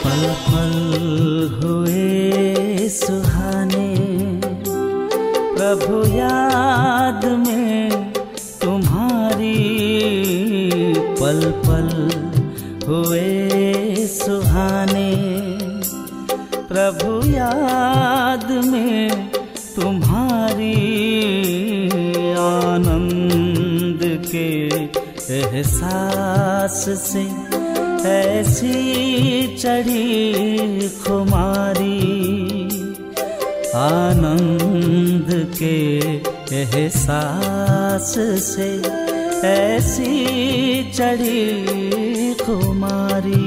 पल पल हुए सुहाने, प्रभु याद में तुम्हारी। पल पल हुए सुहाने, प्रभु याद में तुम्हारी। आनंद के एहसास से ऐसी चढ़ी खुमारी। आनंद के एहसास से ऐसी चढ़ी खुमारी।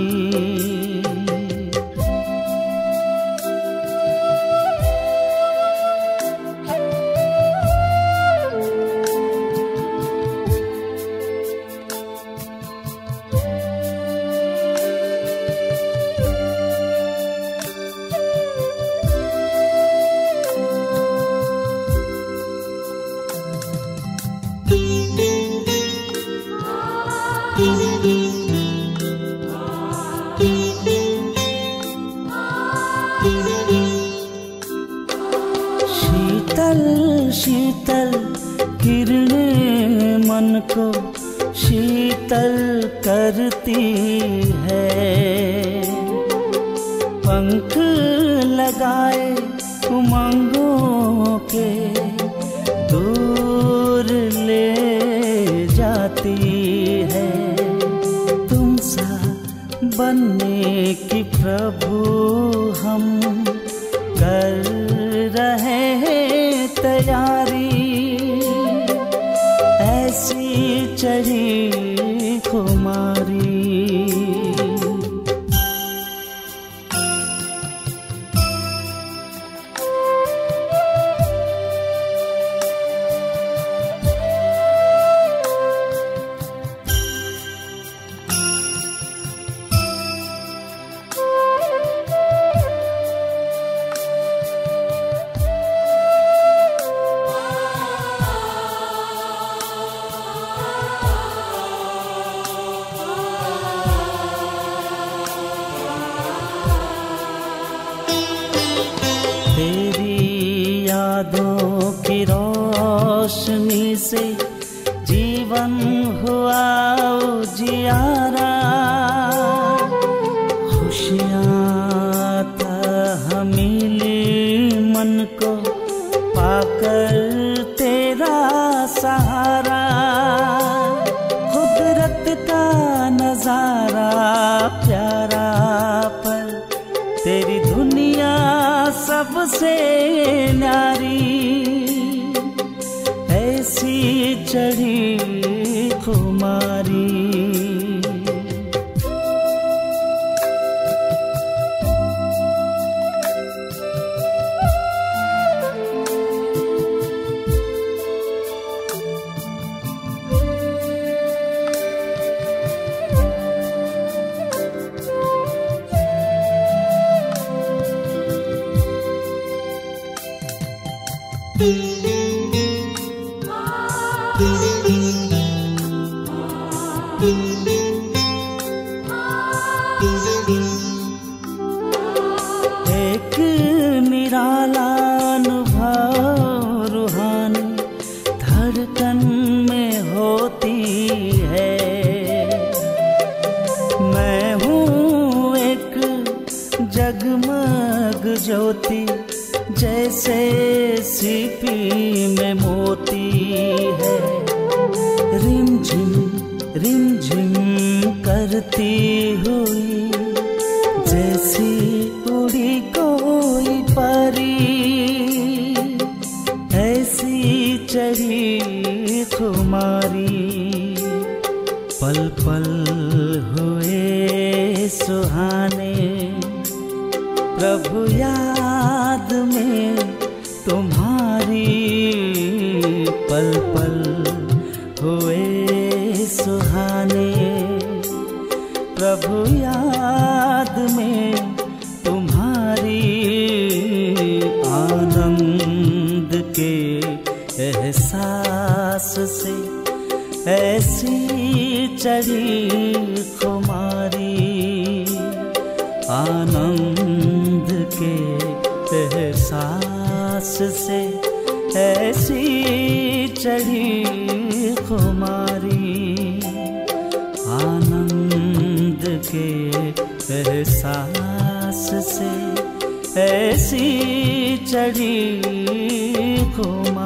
शीतल शीतल किरणें मन को शीतल करती है। पंख लगाए उमंगों के दूर ले जाती है। तुम सा बनने की प्रभु हम कर रहे हैं तैयारी। ऐसी चढ़ी खुमारी। तेरी यादों की रोशनी से जीवन हुआ उजियारा। खुशियाँ था मिली मन को पाकर तेरा सहारा। कुदरत का नजारा प्यारा, पर तेरी दुनिया सबसे न्यारी। ऐसी चढ़ी खुमारी। एक निराला अनुभव रूहानी धड़कन में होती है। मैं हूँ एक जगमग ज्योति, जैसे सीपी में मोती है। रिमझिम करती हुई जैसी उड़ी कोई परी। ऐसी चढ़ी खुमारी। पल पल हुए सुहाने, प्रभु याद में तुम्हारी। पल पल हुए सुहाने, प्रभु याद में तुम्हारी। आनंद के एहसास से ऐसी चढ़ी खुमारी। आनंद एहसास से ऐसी चढ़ी खुमारी, आनंद के एहसास से ऐसी चढ़ी खुमारी।